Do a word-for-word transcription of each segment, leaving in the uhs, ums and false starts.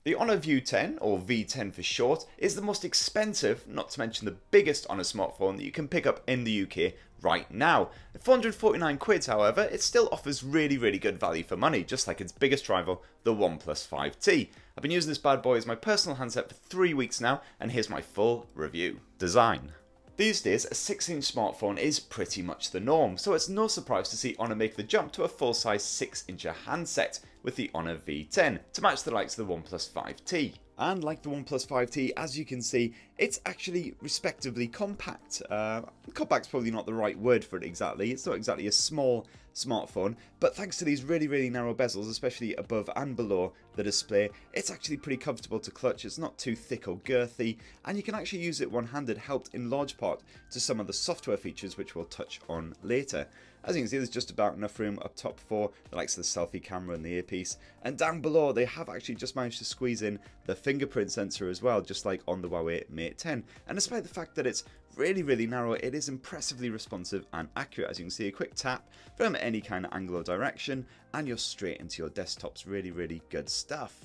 The Honor V ten, or V ten for short, is the most expensive, not to mention the biggest Honor smartphone that you can pick up in the U K right now. At four hundred forty-nine quid, however, it still offers really, really good value for money, just like its biggest rival, the OnePlus five T. I've been using this bad boy as my personal handset for three weeks now, and here's my full review. Design. These days, a six inch smartphone is pretty much the norm, so it's no surprise to see Honor make the jump to a full-size six inch handset with the Honor V ten to match the likes of the OnePlus five T. And like the OnePlus five T, as you can see, it's actually respectively compact. Uh, compact's probably not the right word for it exactly. It's not exactly a small smartphone, but thanks to these really, really narrow bezels, especially above and below the display, it's actually pretty comfortable to clutch. It's not too thick or girthy, and you can actually use it one-handed, helped in large part to some of the software features which we'll touch on later. As you can see, there's just about enough room up top for the likes of the selfie camera and the earpiece, and down below they have actually just managed to squeeze in the fingerprint sensor as well, just like on the Huawei Mate ten. And despite the fact that it's really, really narrow, it is impressively responsive and accurate. As you can see, a quick tap from any kind of angle or direction, and you're straight into your desktop's really, really good stuff.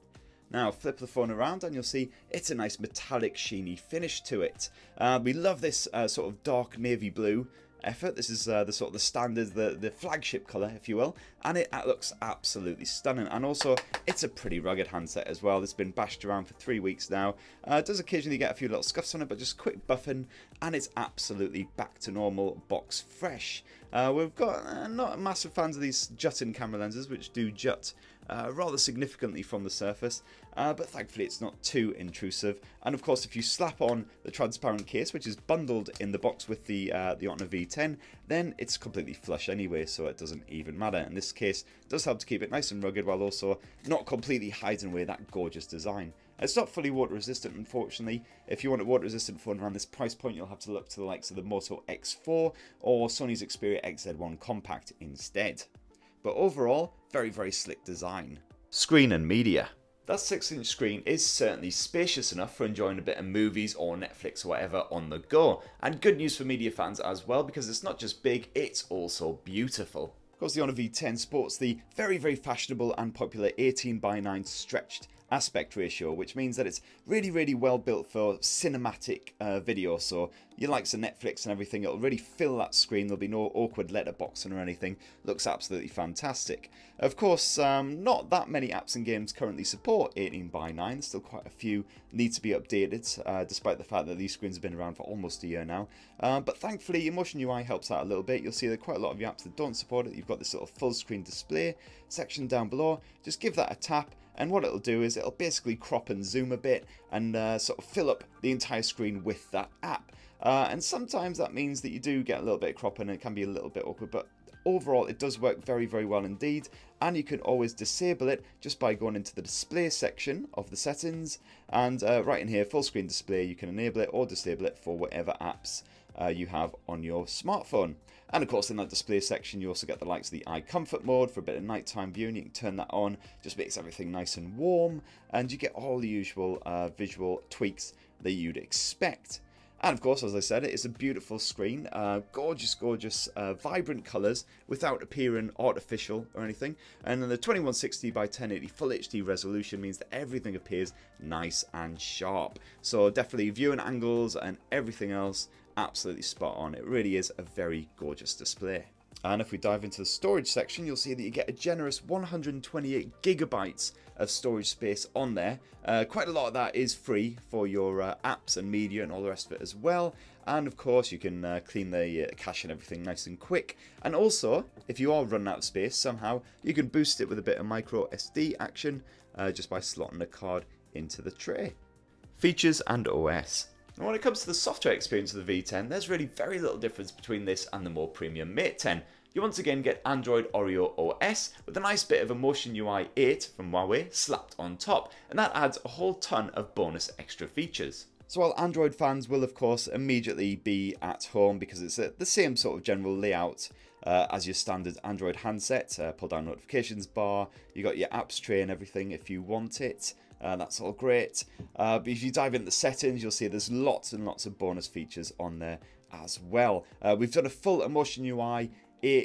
Now flip the phone around and you'll see it's a nice metallic sheeny finish to it. Uh, we love this uh, sort of dark navy blue effort. This is uh, the sort of the standard, the, the flagship colour, if you will, and it looks absolutely stunning. And also, it's a pretty rugged handset as well. It's been bashed around for three weeks now. Uh, it does occasionally get a few little scuffs on it, but just quick buffing, and it's absolutely back to normal, box fresh. Uh, we've got uh, not massive fans of these jut-in camera lenses, which do jut Uh, rather significantly from the surface, uh, but thankfully it's not too intrusive. And of course, if you slap on the transparent case, which is bundled in the box with the uh, the Honor V ten, then it's completely flush anyway, so it doesn't even matter. In this case, it does help to keep it nice and rugged while also not completely hiding away that gorgeous design. It's not fully water resistant, unfortunately. If you want a water resistant phone around this price point, you'll have to look to the likes of the Moto X four or Sony's Xperia X Z one Compact instead. But overall, very, very slick design. Screen and media. That six inch screen is certainly spacious enough for enjoying a bit of movies or Netflix or whatever on the go. And good news for media fans as well, because it's not just big, it's also beautiful. Of course, the Honor V ten sports the very, very fashionable and popular eighteen by nine stretched aspect ratio, which means that it's really, really well built for cinematic uh, video. So your likes of Netflix and everything, it'll really fill that screen. There'll be no awkward letterboxing or anything. Looks absolutely fantastic. Of course, um, not that many apps and games currently support eighteen by nine. Still quite a few need to be updated, uh, despite the fact that these screens have been around for almost a year now. Uh, but thankfully, Emotion U I helps out a little bit. You'll see that quite a lot of your apps that don't support it, you've got this little full screen display section down below. Just give that a tap, and what it'll do is it'll basically crop and zoom a bit and uh, sort of fill up the entire screen with that app. Uh, and sometimes that means that you do get a little bit of cropping and it can be a little bit awkward, but overall it does work very, very well indeed. And you can always disable it just by going into the display section of the settings, and uh, right in here, full screen display, you can enable it or disable it for whatever apps uh, you have on your smartphone. And of course, in that display section, you also get the likes of the eye comfort mode for a bit of nighttime viewing. You can turn that on, just makes everything nice and warm, and you get all the usual uh, visual tweaks that you'd expect. And of course, as I said, it is a beautiful screen, uh, gorgeous, gorgeous, uh, vibrant colours without appearing artificial or anything. And then the twenty-one sixty by ten eighty Full H D resolution means that everything appears nice and sharp. So definitely viewing angles and everything else, absolutely spot on. It really is a very gorgeous display. And if we dive into the storage section, you'll see that you get a generous one hundred twenty-eight gigabytes of storage space on there. Uh, quite a lot of that is free for your uh, apps and media and all the rest of it as well. And of course, you can uh, clean the uh, cache and everything nice and quick. And also, if you are running out of space somehow, you can boost it with a bit of micro S D action uh, just by slotting the card into the tray. Features and O S. And when it comes to the software experience of the V ten, there's really very little difference between this and the more premium Mate ten. You once again get Android Oreo O S with a nice bit of Emotion U I eight from Huawei slapped on top, and that adds a whole ton of bonus extra features. So while Android fans will of course immediately be at home because it's a, the same sort of general layout uh, as your standard Android handset, uh, pull down notifications bar, you got your apps tray and everything if you want it. Uh, that's all great. Uh, but if you dive into the settings, you'll see there's lots and lots of bonus features on there as well. Uh, we've done a full Emotion U I eight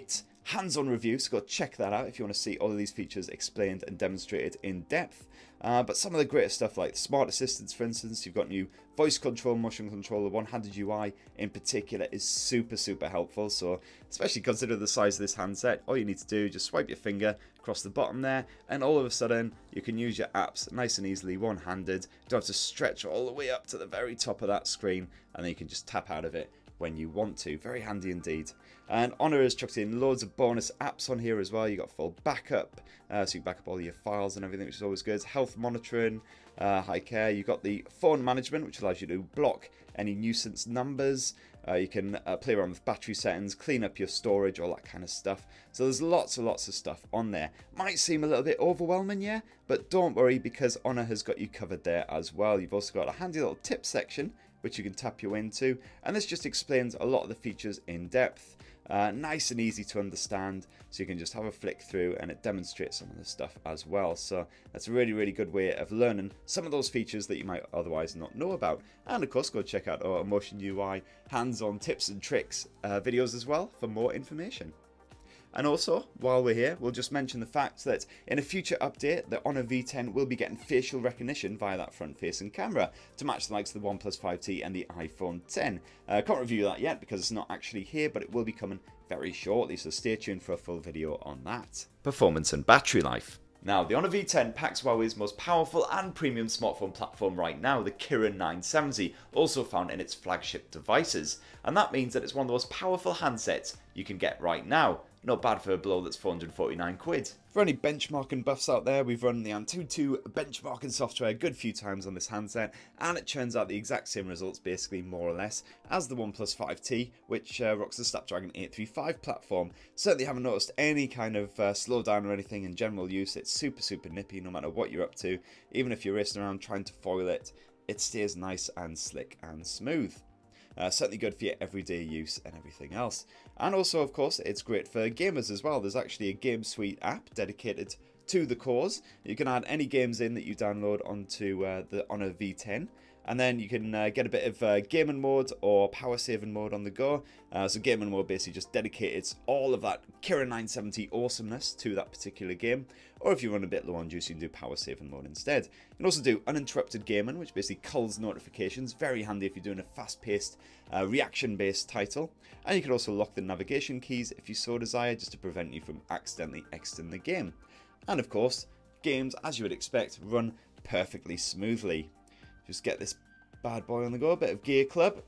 hands-on review, so go check that out if you want to see all of these features explained and demonstrated in depth. Uh, but some of the greater stuff like smart assistants, for instance, you've got new voice control, motion control, the one-handed U I in particular is super, super helpful. So especially consider the size of this handset, all you need to do is just swipe your finger across the bottom there, and all of a sudden you can use your apps nice and easily one-handed. You don't have to stretch all the way up to the very top of that screen, and then you can just tap out of it when you want to. Very handy indeed. And Honor has chucked in loads of bonus apps on here as well. You got full backup, uh, so you back up all your files and everything, which is always good. Health monitoring, uh, high care. You got the phone management, which allows you to block any nuisance numbers. Uh, you can uh, play around with battery settings, clean up your storage, all that kind of stuff. So there's lots and lots of stuff on there. Might seem a little bit overwhelming, yeah, but don't worry, because Honor has got you covered there as well. You've also got a handy little tip section which you can tap you into, and this just explains a lot of the features in depth. Uh, nice and easy to understand, so you can just have a flick through and it demonstrates some of the stuff as well. So that's a really, really good way of learning some of those features that you might otherwise not know about. And of course, go check out our Motion U I hands-on tips and tricks uh, videos as well for more information. And also, while we're here, we'll just mention the fact that in a future update, the Honor V ten will be getting facial recognition via that front-facing camera to match the likes of the OnePlus five T and the iPhone ten. Uh, can't review that yet because it's not actually here, but it will be coming very shortly, so stay tuned for a full video on that. Performance and battery life. Now, the Honor V ten packs Huawei's most powerful and premium smartphone platform right now, the Kirin nine seventy, also found in its flagship devices. And that means that it's one of the most powerful handsets you can get right now. Not bad for a blow that's four hundred forty-nine quid. For any benchmarking buffs out there, we've run the Antutu benchmarking software a good few times on this handset, and it churns out the exact same results, basically, more or less, as the OnePlus five T, which uh, rocks the Snapdragon eight thirty-five platform. Certainly haven't noticed any kind of uh, slowdown or anything in general use. It's super, super nippy no matter what you're up to. Even if you're racing around trying to foil it, it stays nice and slick and smooth. Uh, certainly good for your everyday use and everything else. And also, of course, it's great for gamers as well. There's actually a Game Suite app dedicated to the cause. You can add any games in that you download onto uh, the Honor V ten. And then you can uh, get a bit of uh, gaming mode or power saving mode on the go. Uh, so gaming mode basically just dedicates all of that Kirin nine seventy awesomeness to that particular game. Or if you run a bit low on juice, you can do power saving mode instead. You can also do uninterrupted gaming, which basically culls notifications. Very handy if you're doing a fast-paced, uh, reaction-based title. And you can also lock the navigation keys if you so desire, just to prevent you from accidentally exiting the game. And of course, games, as you would expect, run perfectly smoothly. Just get this bad boy on the go, a bit of Gear Club.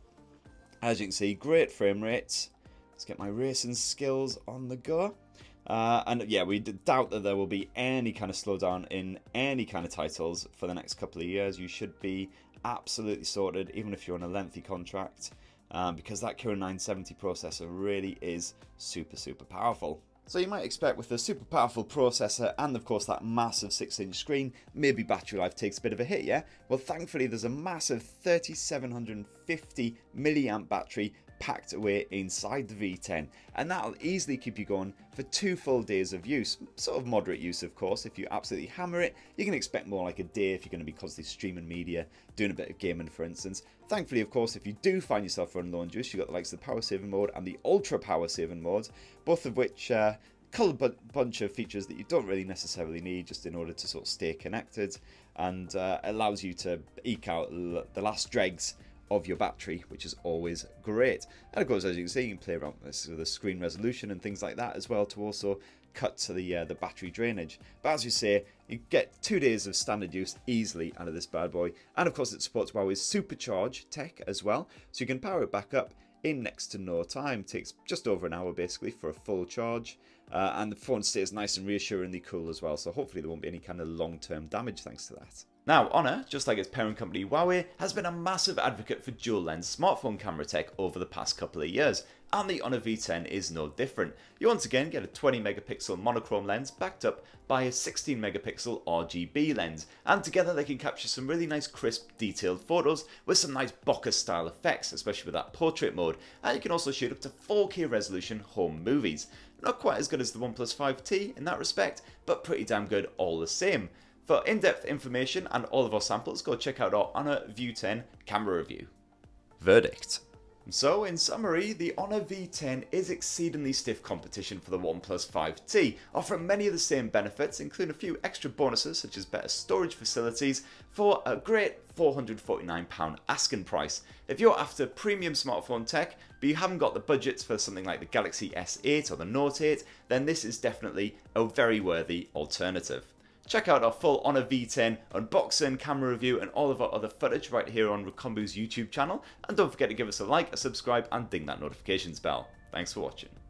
As you can see, great frame rates. Let's get my racing skills on the go. Uh, and yeah, we doubt that there will be any kind of slowdown in any kind of titles for the next couple of years. You should be absolutely sorted, even if you're on a lengthy contract, um, because that Kirin nine seventy processor really is super, super powerful. So you might expect with a super powerful processor and of course that massive six inch screen, maybe battery life takes a bit of a hit, yeah? Well, thankfully there's a massive thirty-seven fifty milliamp battery packed away inside the V ten, and that'll easily keep you going for two full days of use. Sort of moderate use, of course. If you absolutely hammer it, you can expect more like a day if you're going to be constantly streaming media, doing a bit of gaming, for instance. Thankfully, of course, if you do find yourself running low on juice, you've got the likes of the power saving mode and the ultra power saving mode, both of which uh, cull a bunch of features that you don't really necessarily need just in order to sort of stay connected, and uh, allows you to eke out the last dregs of your battery, which is always great. And of course, as you can see, you can play around with this, with the screen resolution and things like that as well to also cut to the uh, the battery drainage. But as you say, you get two days of standard use easily out of this bad boy. And of course, it supports Huawei's supercharge tech as well, so you can power it back up in next to no time. It takes just over an hour basically for a full charge, uh, and the phone stays nice and reassuringly cool as well, so hopefully there won't be any kind of long-term damage thanks to that. Now, Honor, just like its parent company Huawei, has been a massive advocate for dual-lens smartphone camera tech over the past couple of years, and the Honor V ten is no different. You once again get a twenty megapixel monochrome lens backed up by a sixteen megapixel R G B lens, and together they can capture some really nice crisp, detailed photos with some nice bokeh style effects, especially with that portrait mode, and you can also shoot up to four K resolution home movies. Not quite as good as the OnePlus five T in that respect, but pretty damn good all the same. For in-depth information and all of our samples, go check out our Honor V ten camera review. Verdict. So, in summary, the Honor V ten is exceedingly stiff competition for the OnePlus five T, offering many of the same benefits, including a few extra bonuses such as better storage facilities, for a great four hundred forty-nine pounds asking price. If you're after premium smartphone tech, but you haven't got the budgets for something like the Galaxy S eight or the Note eight, then this is definitely a very worthy alternative. Check out our full Honor V ten unboxing, camera review and all of our other footage right here on Recombu's YouTube channel, and don't forget to give us a like, a subscribe and ding that notifications bell. Thanks for watching.